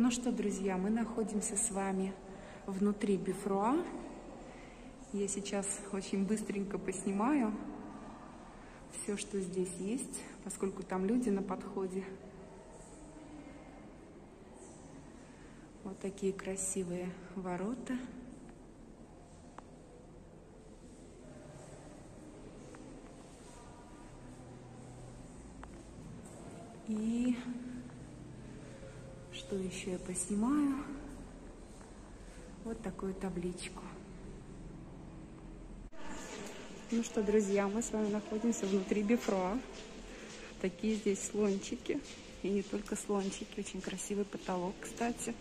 Ну что, друзья, мы находимся с вами внутри Бефруа. Я сейчас очень быстренько поснимаю все, что здесь есть, поскольку там люди на подходе. Вот такие красивые ворота. И что еще я поснимаю? Вот такую табличку. Ну что, друзья, мы с вами находимся внутри Бефруа. Такие здесь слончики. И не только слончики. Очень красивый потолок, кстати.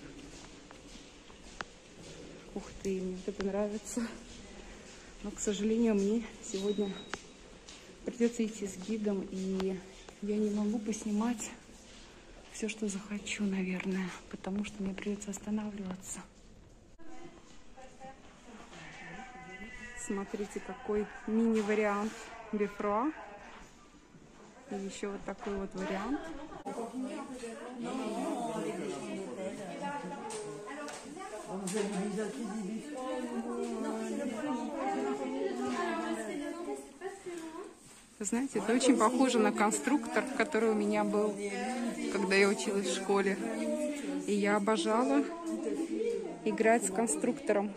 Ух ты, мне это нравится. Но, к сожалению, мне сегодня придется идти с гидом. И я не могу поснимать все, что захочу, наверное. Потому что мне придется останавливаться. Смотрите, какой мини-вариант Бефруа. И еще вот такой вот вариант. Вы знаете, это очень похоже на конструктор, который у меня был, когда я училась в школе. И я обожала играть с конструктором.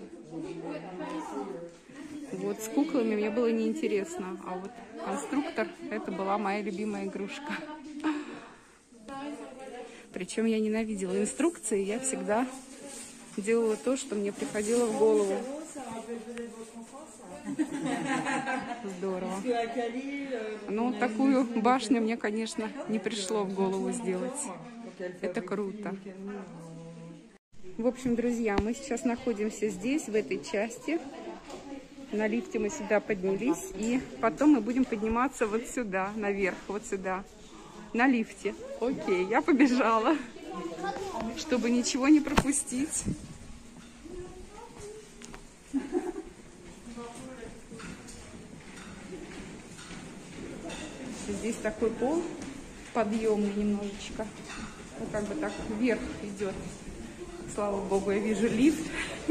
Вот с куклами мне было неинтересно, а вот конструктор — это была моя любимая игрушка. Причем я ненавидела инструкции, я всегда делала то, что мне приходило в голову. Здорово. Но такую башню мне, конечно, не пришло в голову сделать. Это круто. В общем, друзья, мы сейчас находимся здесь, в этой части. На лифте мы сюда поднялись, и потом мы будем подниматься вот сюда, наверх, вот сюда, на лифте. Окей, я побежала, чтобы ничего не пропустить. Здесь такой пол подъемный немножечко, ну как бы так вверх идет. Слава богу, я вижу лифт.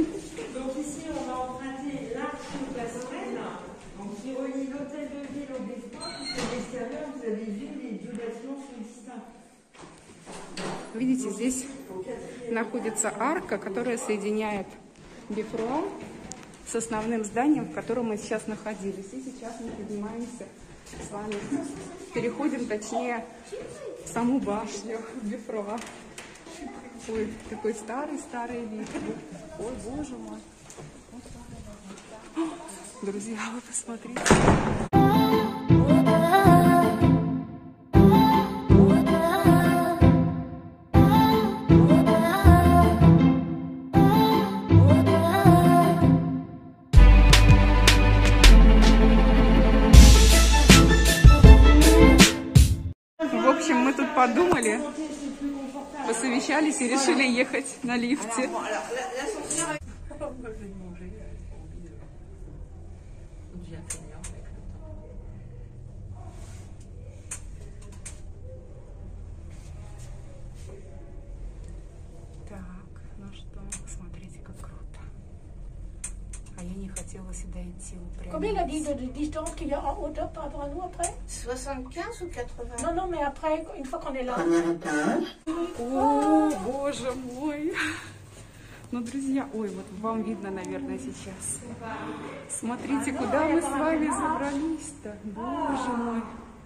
Видите, здесь находится арка, которая соединяет Бефруа с основным зданием, в котором мы сейчас находились. И сейчас мы поднимаемся с вами, переходим, точнее, в саму башню Бефруа. Ой, такой старый-старый вид. Ой, боже мой. Друзья, вы посмотрите. В общем, мы тут подумали, посовещались и решили ехать на лифте. Так, ну что, смотрите, как круто. А я не хотела сюда идти. Combien il a dit de distance qu'il y a en hauteur par rapport à nous après? 75 ou 80? Non, non, mais après, une fois qu'on est là. О, боже мой. Ну, друзья, ой, вот вам видно, наверное, сейчас. Смотрите, куда мы с вами забрались-то. Боже мой.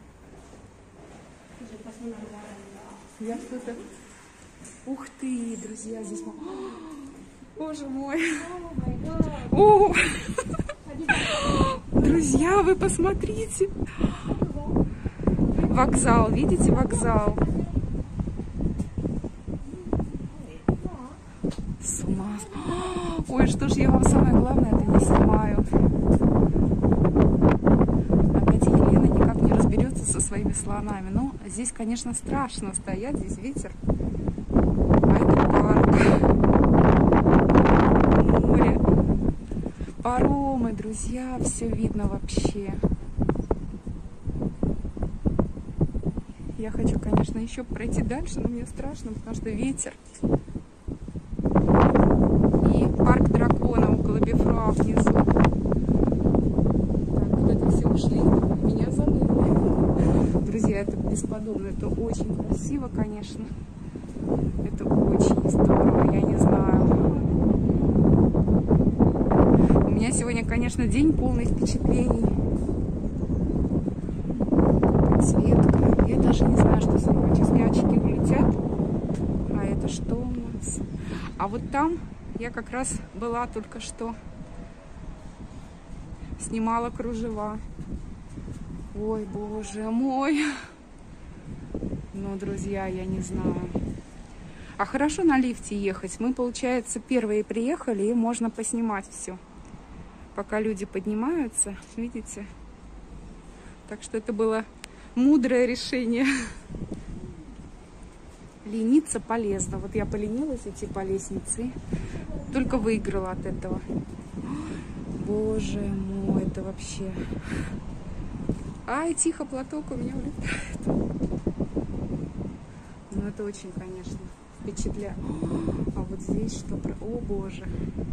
Я что-то... Ух ты, друзья, здесь... Боже мой. О! Друзья, вы посмотрите. Вокзал, видите, вокзал? С ума. Ой, что ж я вам самое главное это не снимаю. Опять Елена никак не разберется со своими слонами. Но здесь, конечно, страшно стоять, здесь ветер. А это парк. Море. Паромы, друзья, все видно вообще. Я хочу, конечно, еще пройти дальше, но мне страшно, потому что ветер. внизу. Так, куда-то все ушли, меня забыли. Друзья, это бесподобно, это очень красиво, конечно. Это очень здорово, я не знаю. У меня сегодня, конечно, день полный впечатлений. Подсветка. Я даже не знаю, что снимать. Сейчас мне очки улетят. А это что у нас? А вот там я как раз была только что. Снимала кружева. Ой, боже мой. Ну, друзья, я не знаю. А хорошо на лифте ехать. Мы, получается, первые приехали, и можно поснимать все. Пока люди поднимаются, видите? Так что это было мудрое решение. Лениться полезно. Вот я поленилась идти по лестнице, только выиграла от этого. Боже мой, это вообще... Ай, тихо, платок у меня улетает. Ну, это очень, конечно, впечатляет. А вот здесь что? О, боже.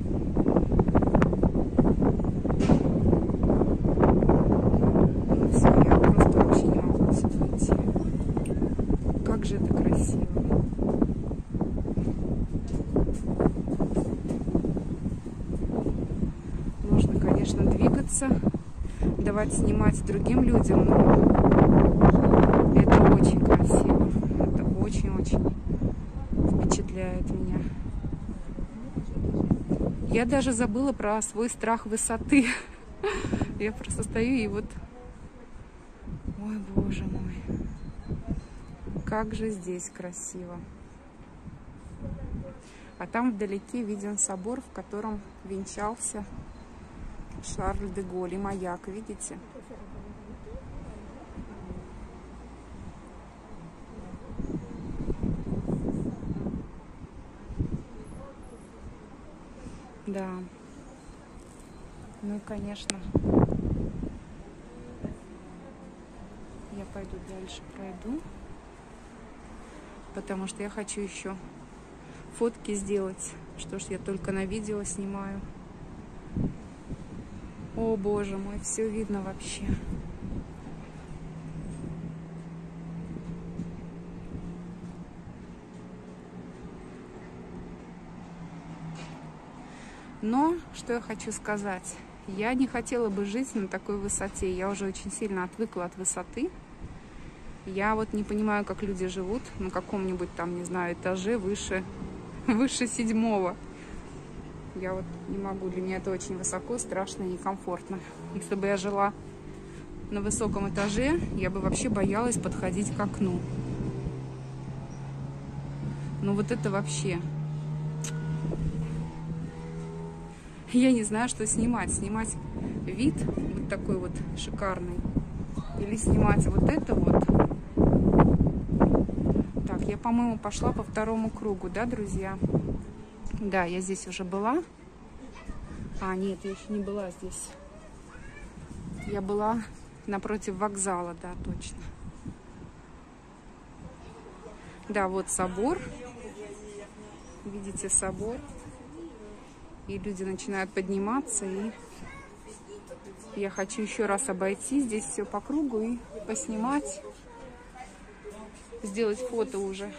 Ну, все, я просто вообще не могу сюда идти. Как же это красиво. Нужно, конечно, двигаться, давать снимать другим людям, но это очень красиво. Это очень-очень впечатляет меня. Я даже забыла про свой страх высоты. Я просто стою и вот... Ой, боже мой. Как же здесь красиво. А там вдалеке виден собор, в котором венчался Шарль де Голль, и маяк, видите? Да. Ну и, конечно, я пойду дальше, пройду, потому что я хочу еще фотки сделать. Что ж, я только на видео снимаю. О, боже мой, все видно вообще. Но, что я хочу сказать, я не хотела бы жить на такой высоте. Я уже очень сильно отвыкла от высоты. Я вот не понимаю, как люди живут на каком-нибудь там, не знаю, этаже выше 7-го. Я вот не могу, для меня это очень высоко, страшно и некомфортно. Если бы я жила на высоком этаже, я бы вообще боялась подходить к окну. Ну вот это вообще... Я не знаю, что снимать. Снимать вид вот такой вот шикарный. Или снимать вот это вот. Так, я, по-моему, пошла по второму кругу, да, друзья? Да, я здесь уже была. А, нет, я еще не была здесь. Я была напротив вокзала, да, точно. Да, вот собор. Видите, собор. И люди начинают подниматься. И я хочу еще раз обойти здесь все по кругу и поснимать. Сделать фото уже.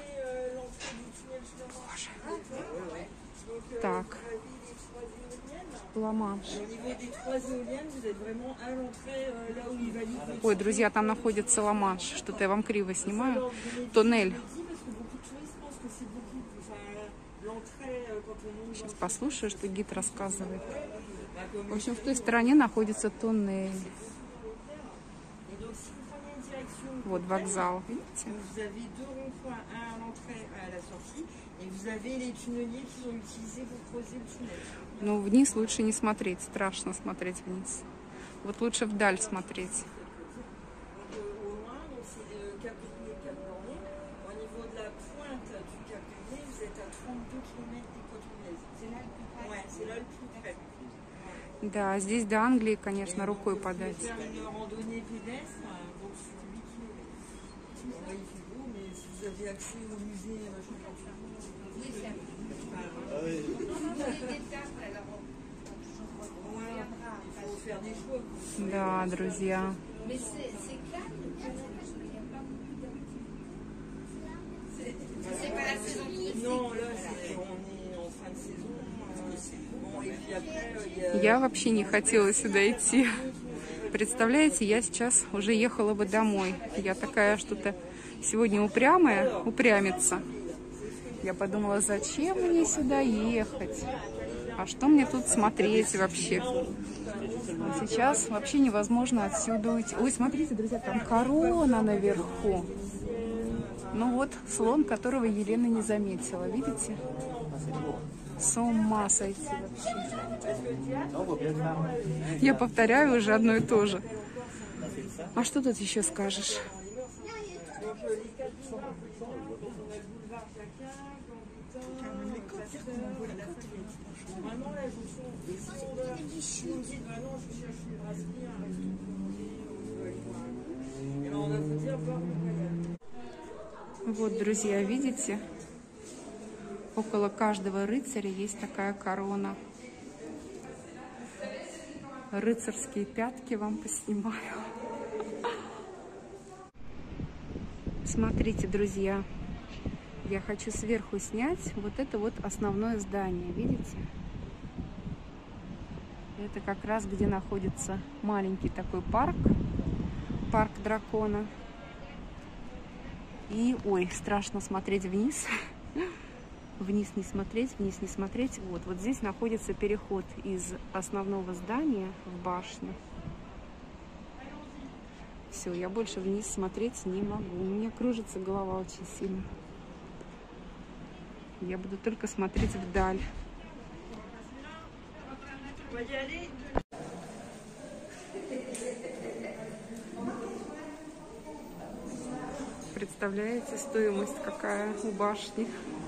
Боже. Так. Ла-Манш. Ой, друзья, там находится Ла-Манш. Что-то я вам криво снимаю. Тоннель. Сейчас послушаю, что гид рассказывает. В общем, в той стороне находится тоннель. Вот вокзал, видите? Но вниз лучше не смотреть, страшно смотреть вниз. Вот лучше вдаль смотреть. Да, здесь до Англии, конечно, рукой подать. Да, друзья. Я вообще не хотела сюда идти. Представляете, я сейчас уже ехала бы домой. Я такая что-то сегодня упрямится. Я подумала, зачем мне сюда ехать? А что мне тут смотреть вообще? А сейчас вообще невозможно отсюда уйти. Ой, смотрите, друзья, там корона наверху. Ну вот, слон, которого Елена не заметила. Видите? С ума сойти вообще. Я повторяю уже одно и то же. А что тут еще скажешь? Вот, друзья, видите? Около каждого рыцаря есть такая корона. Рыцарские пятки вам поснимаю. Смотрите, друзья, я хочу сверху снять вот это вот основное здание, видите? Это как раз где находится маленький такой парк, парк дракона. И, ой, страшно смотреть вниз. Вниз не смотреть. Вот здесь находится переход из основного здания в башню. Все, я больше вниз смотреть не могу. У меня кружится голова очень сильно. Я буду только смотреть вдаль. Представляете, стоимость какая у башни?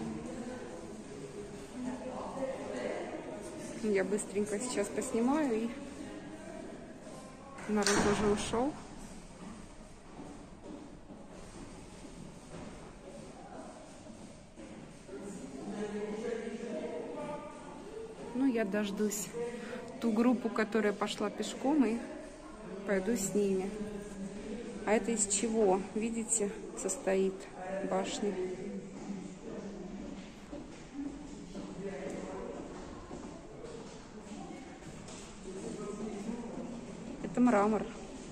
Я быстренько сейчас поснимаю, и народ уже ушел. Ну, я дождусь ту группу, которая пошла пешком, и пойду с ними. А это из чего, видите, состоит башня? Это мрамор.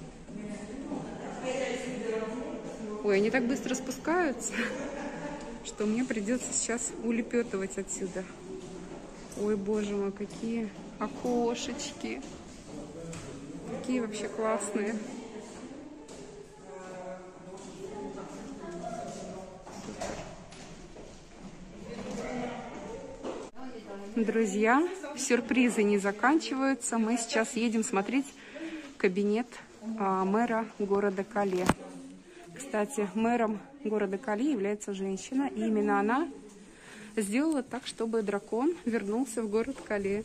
Ой, они так быстро спускаются, что мне придется сейчас улепетывать отсюда. Ой, боже мой, какие окошечки. Какие вообще классные. Друзья, сюрпризы не заканчиваются. Мы сейчас едем смотреть кабинет мэра города Кале. Кстати, мэром города Кале является женщина. И именно она сделала так, чтобы дракон вернулся в город Кале.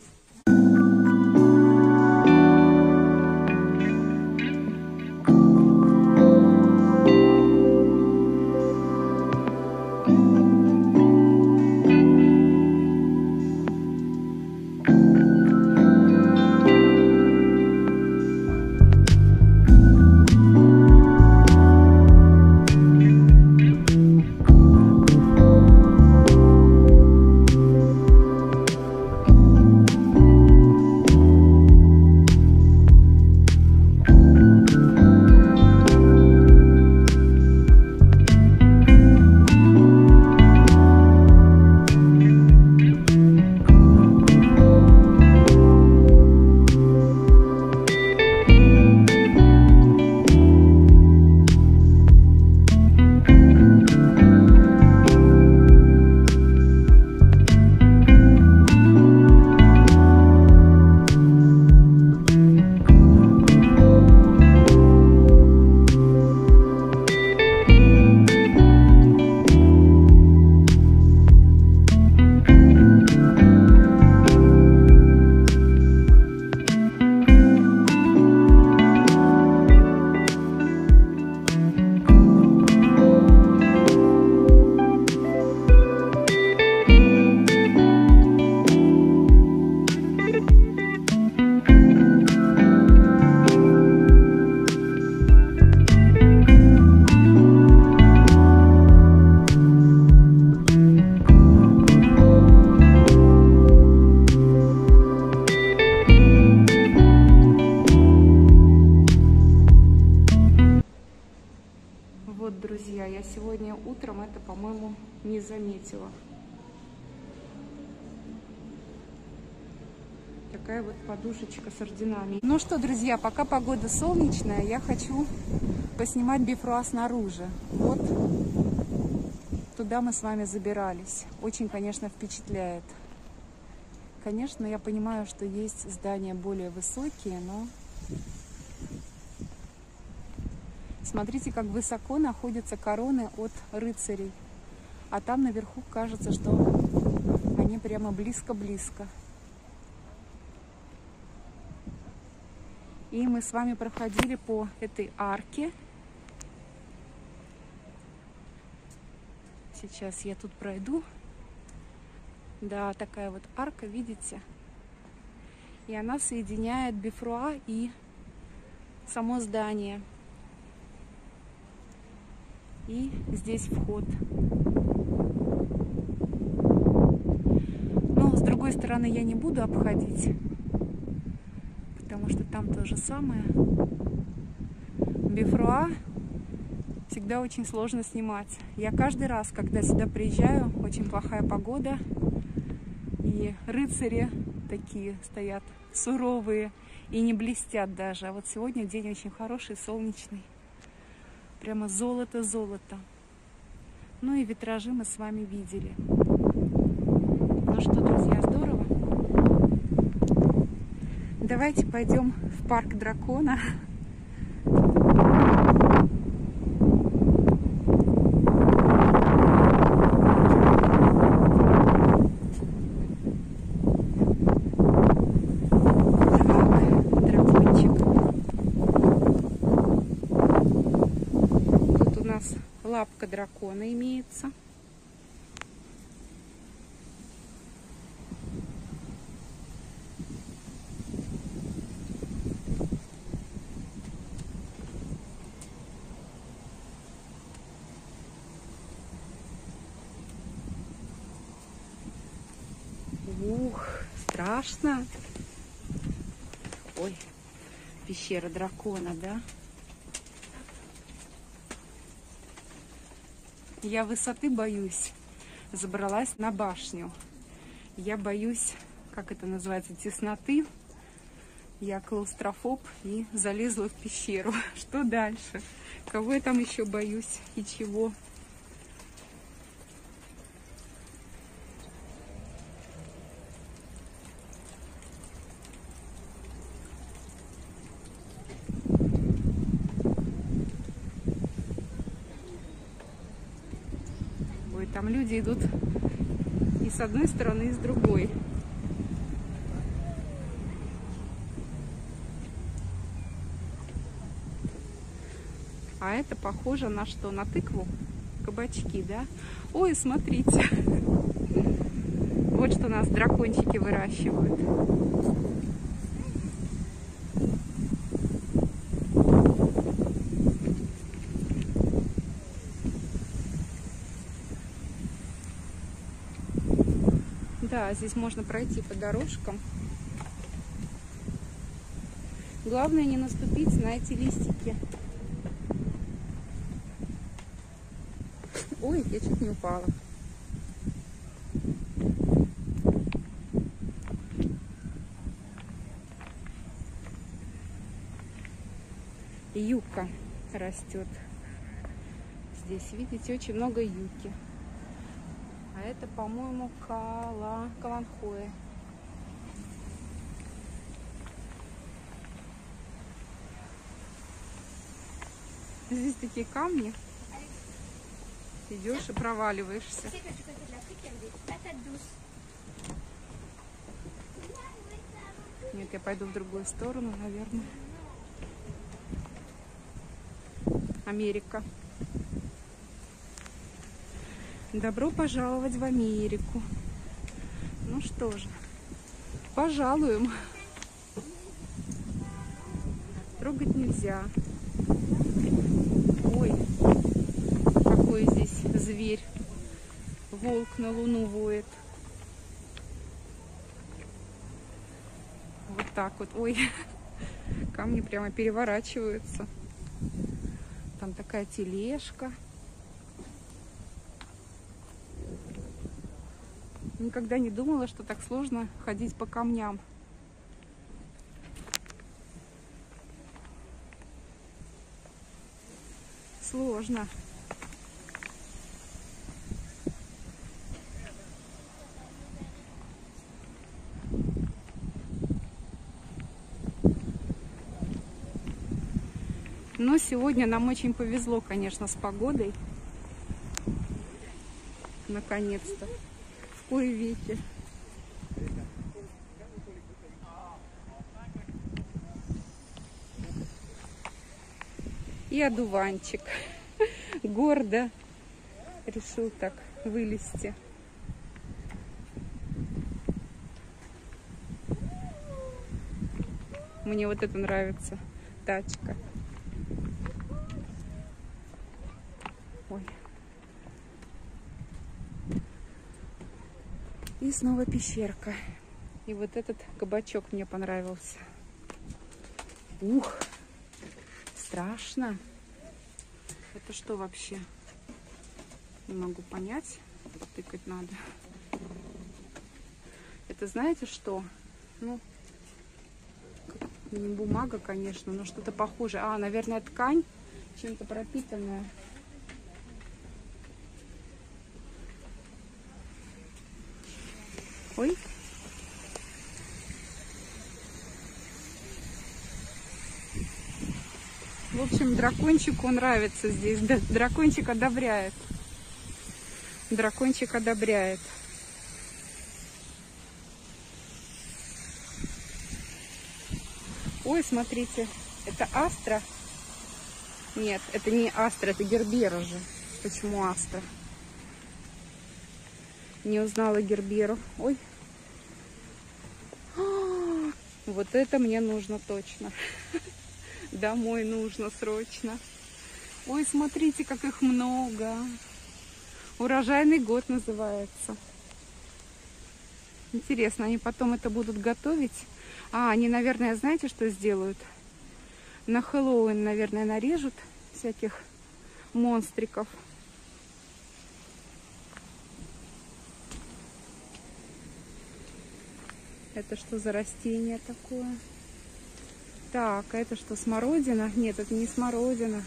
Вот, друзья, я сегодня утром это, по-моему, не заметила. Такая вот подушечка с орденами. Ну что, друзья, пока погода солнечная, я хочу поснимать Бифруа снаружи. Вот туда мы с вами забирались. Очень, конечно, впечатляет. Конечно, я понимаю, что есть здания более высокие, но смотрите, как высоко находятся короны от рыцарей. А там наверху кажется, что они прямо близко-близко. И мы с вами проходили по этой арке. Сейчас я тут пройду. Да, такая вот арка, видите? И она соединяет Бифруа и само здание. И здесь вход. Но с другой стороны я не буду обходить, потому что там то же самое. Бифруа всегда очень сложно снимать. Я каждый раз, когда сюда приезжаю, очень плохая погода, и рыцари такие стоят суровые и не блестят даже. А вот сегодня день очень хороший, солнечный. Прямо золото-золото. Ну и витражи мы с вами видели. Ну что, друзья, здорово. Давайте пойдем в парк дракона. Лапка дракона имеется. Ух, страшно. Ой, пещера дракона, да? Я высоты боюсь. Забралась на башню. Я боюсь, как это называется, тесноты. Я клаустрофоб и залезла в пещеру. Что дальше? Кого я там еще боюсь и чего? Там люди идут и с одной стороны, и с другой. А это похоже на что? На тыкву? Кабачки, да? Ой, смотрите. Вот что нас дракончики выращивают. Да, здесь можно пройти по дорожкам. Главное не наступить на эти листики. Ой, я чуть не упала. Юка растет. Здесь, видите, очень много юки. А это, по-моему, каланхоэ. Здесь такие камни. Идешь и проваливаешься. Нет, я пойду в другую сторону, наверное. Америка. Добро пожаловать в Америку. Ну что же, пожалуем. Трогать нельзя. Ой, какой здесь зверь. Волк на луну воет. Вот так вот. Ой, камни прямо переворачиваются. Там там такая тележка. Никогда не думала, что так сложно ходить по камням. Сложно. Но сегодня нам очень повезло, конечно, с погодой. Наконец-то. В кои веки. И одуванчик гордо решил так вылезти. Мне вот это нравится. Тачка. Ой. И снова пещерка. И вот этот кабачок мне понравился. Ух, страшно. Это что вообще? Не могу понять. Потыкать надо. Это знаете что? Ну, не бумага, конечно, но что-то похожее. А, наверное, ткань чем-то пропитанная. Ой. В общем, дракончику нравится здесь. Дракончик одобряет. Дракончик одобряет. Ой, смотрите, это астра. Нет, это не астра, это гербера же. Почему астра? Не узнала герберу. Ой. Вот это мне нужно точно. Домой нужно срочно. Ой, смотрите, как их много. Урожайный год называется. Интересно, они потом это будут готовить? А, они, наверное, знаете, что сделают? На Хэллоуин, наверное, нарежут всяких монстриков. Это что за растение такое? Так, а это что, смородина? Нет, это не смородина.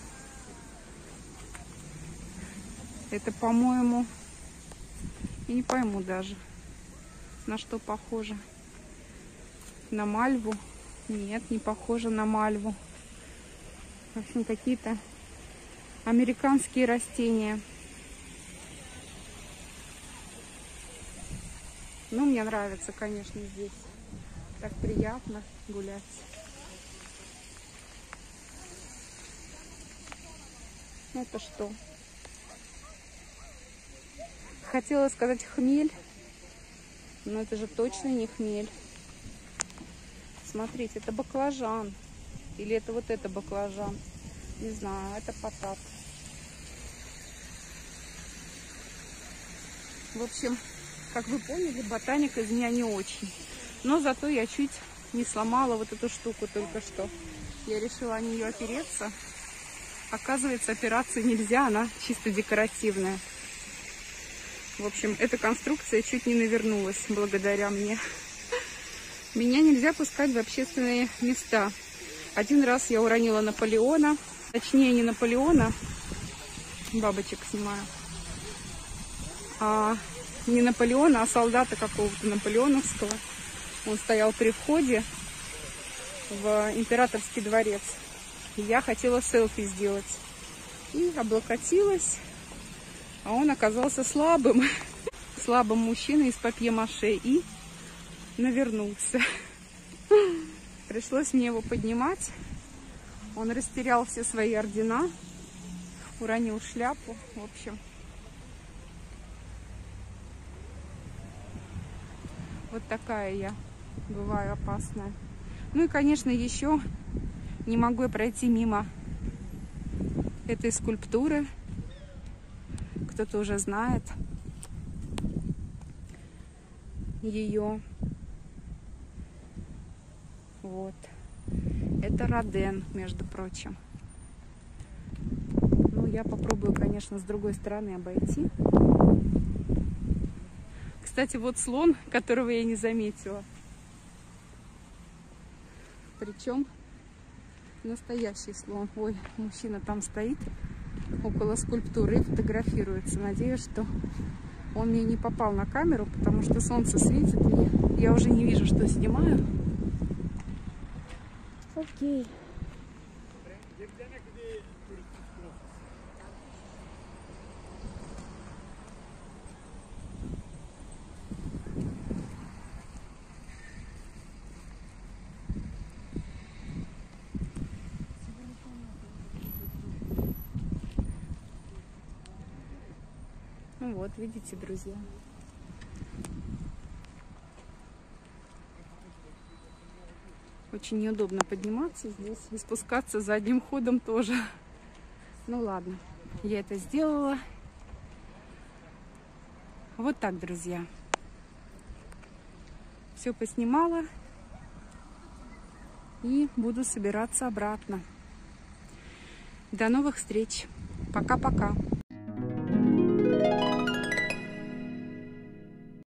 Это, по-моему, я не пойму даже, на что похоже. На мальву? Нет, не похоже на мальву. В общем, какие-то американские растения. Ну, мне нравится, конечно, здесь. Так приятно гулять. Это что? Хотела сказать хмель, но это же точно не хмель. Смотрите, это баклажан. Или это вот это баклажан. Не знаю, это потат. В общем, как вы поняли, ботаника из меня не очень. Но зато я чуть не сломала вот эту штуку только что. Я решила о нее опереться. Оказывается, опираться нельзя, она чисто декоративная. В общем, эта конструкция чуть не навернулась благодаря мне. Меня нельзя пускать в общественные места. Один раз я уронила Наполеона. Точнее, не Наполеона. Бабочек снимаю. Не Наполеона, а солдата какого-то наполеоновского. Он стоял при входе в императорский дворец. И я хотела селфи сделать. И облокотилась. А он оказался слабым. Слабым мужчиной из папье-маше. И навернулся. Пришлось мне его поднимать. Он растерял все свои ордена. Уронил шляпу. В общем. Вот такая я бываю опасная. Ну и, конечно, еще не могу я пройти мимо этой скульптуры. Кто-то уже знает ее. Вот. Это Роден, между прочим. я попробую, конечно, с другой стороны обойти. Кстати, вот слон, которого я не заметила. Причем настоящий слон. Ой, мужчина там стоит около скульптуры и фотографируется. Надеюсь, что он мне не попал на камеру, потому что солнце светит, и я уже не вижу, что снимаю. Окей. Ну вот, видите, друзья. Очень неудобно подниматься здесь и спускаться задним ходом тоже. Ну ладно, я это сделала. Вот так, друзья. Все поснимала и буду собираться обратно. До новых встреч. Пока-пока.